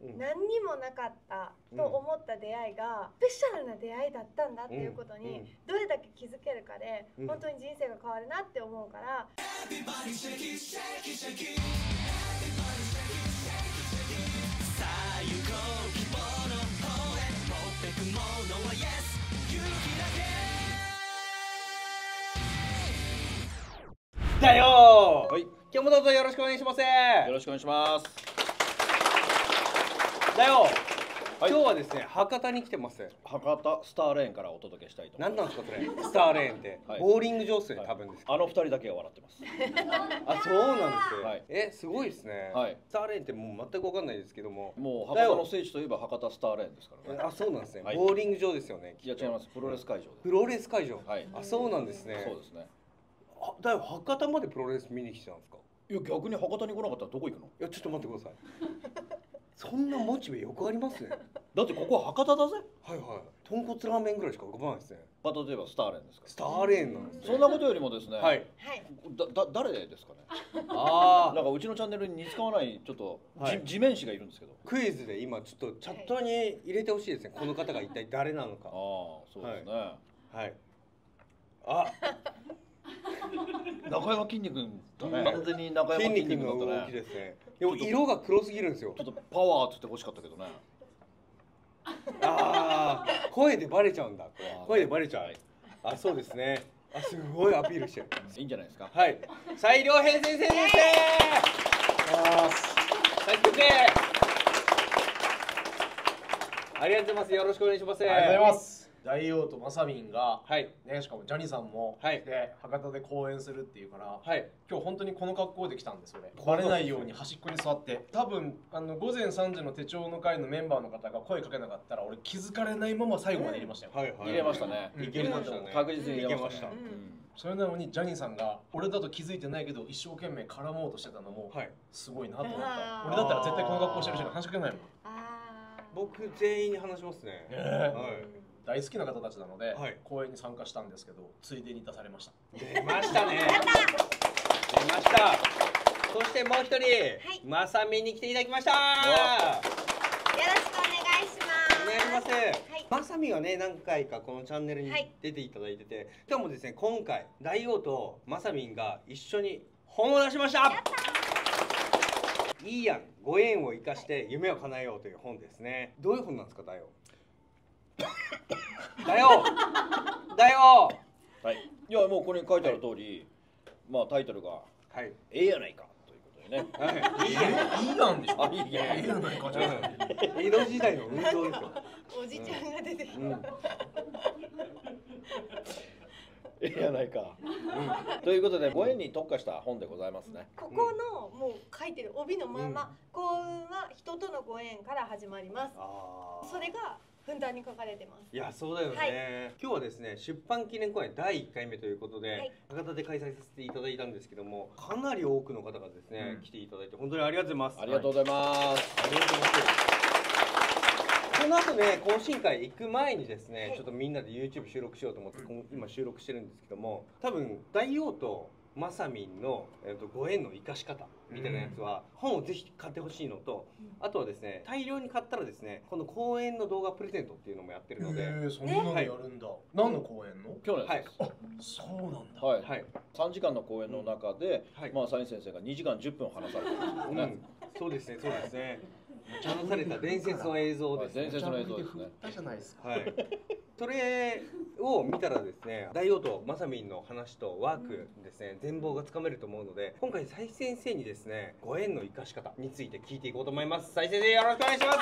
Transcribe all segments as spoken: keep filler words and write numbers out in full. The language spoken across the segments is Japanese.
何にもなかったと思った出会いがスペシャルな出会いだったんだっていうことにどれだけ気づけるかで本当に人生が変わるなって思うから。 だよー。はい、今日もどうぞよろしくお願いします。よろしくお願いします。 だよ、はい、今日はですね博多に来てます。 博多スターレーンからお届けしたいと思います。 何なんですかそれスターレーンって、はい、ボーリング場っすよね、多分です。 あの二人だけが笑ってます。 あ、そうなんですよ、 はい、 え、すごいですね、はい、スターレーンってもう全く分かんないですけども、 もう博多の聖地といえば博多スターレーンですからね。 あ、そうなんですね、 はい、 ボーリング場ですよね。 いや違います、プロレス会場。 プロレス会場、 はい、 あ、そうなんですね。 そうですね。 だよ、博多までプロレス見に来てたんですか。 いや逆に博多に来なかったらどこ行くの。 いやちょっと待ってください。そんなモチベよくありますね。 だってここは博多だぜ。 はいはい。豚骨ラーメンぐらいしか浮かばないですね。 博多といえばスターレーンですから。 スターレーンなんですね。 そんなことよりもですね。 はい。 だだ誰ですかね。 ああ。 なんかうちのチャンネルに似つかわないちょっと地面師がいるんですけど。 クイズで今ちょっとチャットに入れてほしいですね。この方が一体誰なのか。ああ、 そうですね。 はい。あ。 中山きんに君だね。完全に中山きんに君の動きですね。 でも色が黒すぎるんですよ。 ちょっとパワーって言って欲しかったけどね。 ああ、声でバレちゃうんだ。声でバレちゃう。あ、そうですね。あ、すごいアピールしてる。 いいんじゃないですか。 はい。斉良平先生です。あ、斉先生。ありがとうございます。よろしくお願いします。 ありがとうございます。大王とまさみんが、 はいね、しかもジャニーさんも来て博多で公演するっていうから、はい、今日本当にこの格好で来たんですよね。バレないように端っこに座って、多分あの午前さんじの手帳の会のメンバーの方が声かけなかったら俺気づかれないまま最後まで入れましたよ。 はいはい、入れましたね。 いけましたね。 確実に入れました。 それなのにジャニーさんが俺だと気づいてないけど一生懸命絡もうとしてたのもすごいなと思った。俺だったら絶対この格好してる人に話しかけないもん。 僕全員に話しますね。 大好きな方たちなので、はい、公演に参加したんですけど、ついでに出されました。 出ましたね。出ました。そしてもう一人、はい、まさみに来ていただきました。よろしくお願いします。 お願いします。はい、まさみはね、何回かこのチャンネルに出ていただいてて、はい、今日もですね、今回大王とまさみんが一緒に本を出しました。いいやん、ご縁を生かして夢を叶えようという本ですね。どういう本なんですか、大王。だよだよ。 はい。いやもうここに書いてある通り、まあタイトルがはいええやないかということでね。 はい。いいいいなんでしょ。 あ、いいええやないかじゃない。 江戸時代の運動ですよ。 おじちゃんが出てきた。 ええやないか。ということでご縁に特化した本でございますね。 ここのもう書いてる帯のまま、幸運は人とのご縁から始まります。それがふんだんに書かれてます。 いや、そうだよね、はい、今日はですね出版記念公演だいいっかいめということで、はい、博多で開催させていただいたんですけども、かなり多くの方がですね、うん、来ていただいて本当にありがとうございます。 ありがとうございます、はい、 ありがとうございます。この後ね懇親会行く前にですね、はい、ちょっとみんなで YouTube 収録しようと思って今収録してるんですけども、多分大王とまさみんの、えー、とご縁の生かし方みたいなやつは、うん、本をぜひ買ってほしいのと、うん、あとはですね大量に買ったらですねこの公演の動画プレゼントっていうのもやってるので、 えー、そんなのやるんだ、はい、何の公演の？ 今日のやつです、 はい、あ、そうなんだ、 はい、はい、さんじかんの公演の中で、うん、まあサイン先生がにじかんじゅっぷん話されてるんですよね、 うん、そうですね、そうですね話された伝説の映像ですね。 伝説の映像ですね。 じゃないですか。 はい。それを見たらですね、大王とまさみんの話とワークですね、全貌がつかめると思うので、今回斉先生にですね、ご縁の生かし方について聞いていこうと思います。斉先生、よろしくお願いします。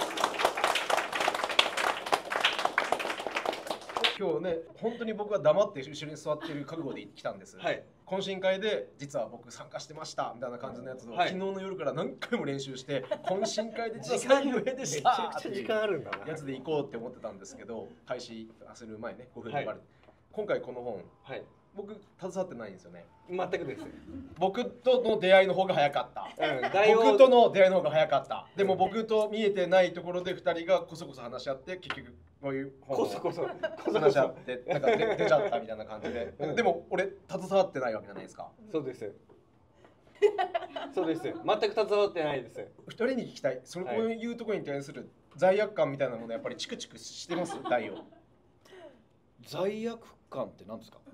今日ね、本当に僕は黙って後ろに座っている覚悟で来たんです。はい。懇親会で実は僕参加してましたみたいな感じのやつを、はい、昨日の夜から何回も練習して懇親会で時間の上でしためちゃくちゃ時間あるんだなやつで行こうって思ってたんですけど、開始する前ねごふんでバレて、はい、今回この本、はい、僕携わってないんですよね。 全くです。 僕との出会いの方が早かった、うん、僕との出会いの方が早かった。でも僕と見えてないところでふたりがこそこそ話し合って結局こういう本をこそこそ話し合ってなんか出ちゃったみたいな感じででも俺携わってないわけじゃないですか。 そうです。 そうです。全く携わってないです。 二人に聞きたい。そのこういうところに対する罪悪感みたいなものやっぱりチクチクしてます？大王。 罪悪感って何ですか？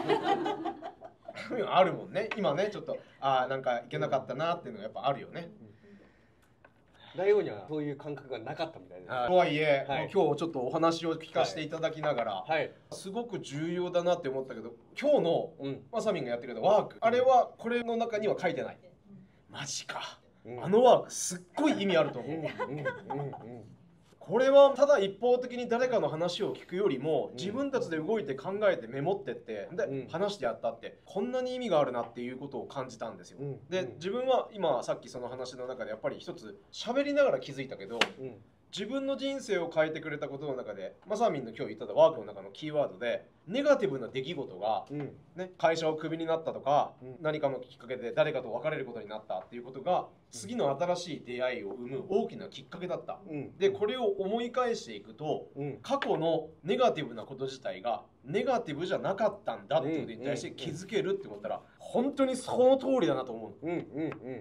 あるもんね。今ねちょっとああなんかいけなかったなっていうのがやっぱあるよね。 大王にはそういう感覚がなかったみたいです。 とはいえ、はい、今日ちょっとお話を聞かせていただきながら、はい、すごく重要だなって思ったけど、今日のまさみんがやってくれたワーク、あれはこれの中には書いてない。マジか。うん、あのワークすっごい意味あると思う。これはただ一方的に誰かの話を聞くよりも自分たちで動いて考えてメモってってで、うん、話してやったってこんなに意味があるなっていうことを感じたんですよ。うん、で自分は今さっきその話の中でやっぱり一つ喋りながら気づいたけど、うん、自分の人生を変えてくれたことの中でまさみんの今日言ったワークの中のキーワードでネガティブな出来事が、うんね、会社をクビになったとか、うん、何かのきっかけで誰かと別れることになったっていうことが次の新しい出会いを生む大きなきっかけだった、うん、でこれを思い返していくと、うん、過去のネガティブなこと自体がネガティブじゃなかったんだっていうことに対して気づけるって思ったら本当にその通りだなと思う、うんうんうん、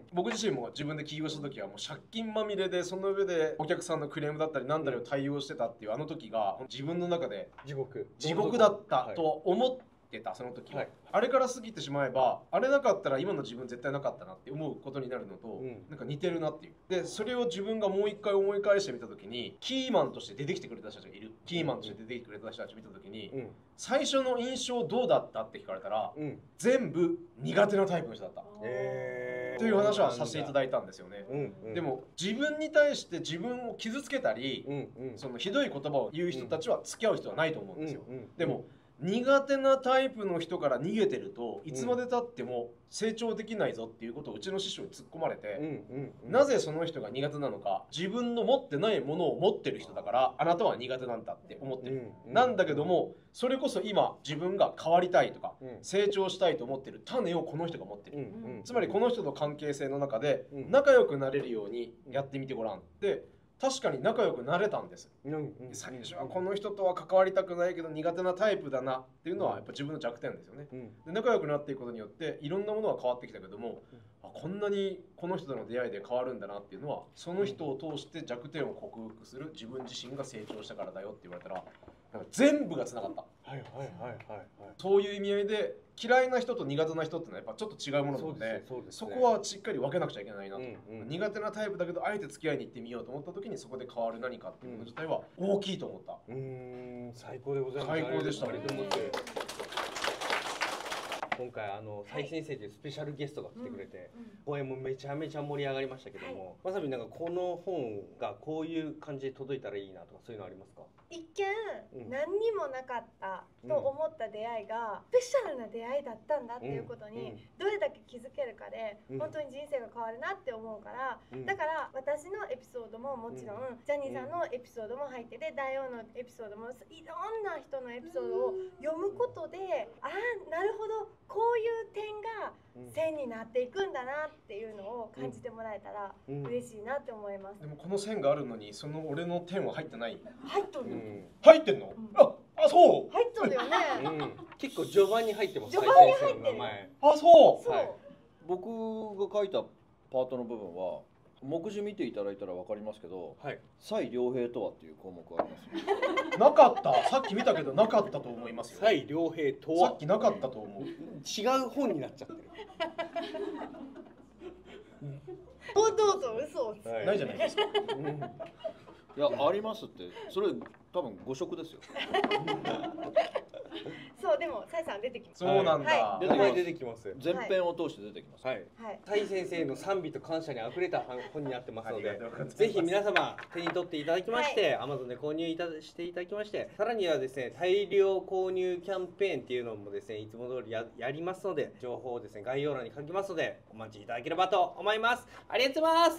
僕自身も自分で起業した時はもう借金まみれでその上でお客さんのクレームだったり何だりを対応してたっていうあの時が自分の中で地獄地獄だったと思ってたその時は、はい、あれから過ぎてしまえばあれなかったら今の自分絶対なかったなって思うことになるのと、うん、なんか似てるなっていうでそれを自分がもう一回思い返してみた時にキーマンとして出てきてくれた人たちがいるキーマンとして出てきてくれた人たちを見た時に、うん、最初の印象どうだったって聞かれたら、うん、全部苦手なタイプの人だった、えー、という話はさせていただいたんですよね、うんうん、でも自分に対して自分を傷つけたり、うんうん、そのひどい言葉を言う人たちは付き合う人はないと思うんですよ、うんうん、でも苦手なタイプの人から逃げてるといつまでたっても成長できないぞっていうことをうちの師匠に突っ込まれて、うんうんうん、なぜその人が苦手なのか自分の持ってないものを持ってる人だからあなたは苦手なんだって思ってる、うんうん、なんだけどもそれこそ今自分が変わりたいとか、うん、成長したいと思ってる種をこの人が持ってる、うんうん、つまりこの人と関係性の中で仲良くなれるようにやってみてごらんって確かに仲良くなれたんです、うんうん、最初はこの人とは関わりたくないけど苦手なタイプだなっていうのはやっぱ自分の弱点ですよね、うん、で仲良くなっていくことによっていろんなものが変わってきたけども、うん、あこんなにこの人との出会いで変わるんだなっていうのはその人を通して弱点を克服する自分自身が成長したからだよって言われたらなんか全部がつながった、はいはいはいはい、そういう意味合いで嫌いな人と苦手な人ってのはやっぱちょっと違うものなの で, で、ね、そこはしっかり分けなくちゃいけないなと、うんうん、苦手なタイプだけどあえて付き合いに行ってみようと思った時にそこで変わる何かっていうの自体は大きいと思った、 うん、うーん最高でございます。 最高でした。 今回あの蔡先生というスペシャルゲストが来てくれて、うんうん、講演もめちゃめちゃ盛り上がりましたけども、はい、まさみなんかこの本がこういう感じで届いたらいいなとかそういうのありますか？ 一見、うん、何にもなかったと思った出会いが、うん、スペシャルな出会いだったんだっていうことにどれだけ気づけるかで、うん、本当に人生が変わるなって思うから、うん、だから私のエピソードももちろん、うん、ジャニーさんのエピソードも入ってて大王のエピソードもいろんな人のエピソードを読むことで、ああなるほどこういう点が線になっていくんだなっていうのを感じてもらえたら嬉しいなって思います。 でもこの線があるのにその俺の点は入ってない。 入っとる、うん、 入ってんの、うん、ああそう入っとるよね、 うん、結構序盤に入ってます。 序盤に入ってる。 あそうそう、はい、 僕が書いたパートの部分は目次見ていただいたら分かりますけど、はい、蔡良平とはっていう項目があります、ね、 なかったさっき見たけどなかったと思いますよ。 蔡良平とはさっきなかったと思う。 違う本になっちゃってるどうぞ嘘をつ、 はい、ないじゃないですか、うん、いやありますってそれ多分誤植ですよそうでも蔡さん出てきます。 そうなんだ、 はい、出て出てきます。 前編を通して出てきます。 はい。蔡先生の賛美と感謝にあふれた本になってますので、ぜひ皆様手に取っていただきまして、はい、Amazon で購入いたしていただきまして、さらにはですね大量購入キャンペーンっていうのもですねいつも通り や, やりますので、情報をですね概要欄に書きますのでお待ちいただければと思います。ありがとうございます。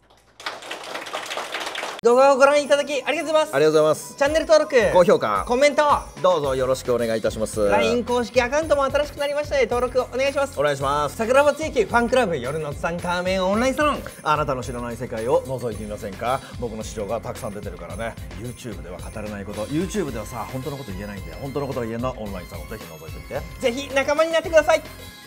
動画をご覧いただきありがとうございます。 ありがとうございます。 チャンネル登録、 高評価、 コメントどうぞよろしくお願いいたします。 ライン 公式アカウントも新しくなりましたので登録お願いします。 お願いします。 桜庭つゆきファンクラブ夜のツタンカーメンオンラインサロン、 あなたの知らない世界を覗いてみませんか？僕の市場がたくさん出てるからね。 YouTube では語れないこと、 YouTube ではさ本当のこと言えないんで、本当のことが言えるのはオンラインサロン、ぜひ覗いてみて。 ぜひ仲間になってください。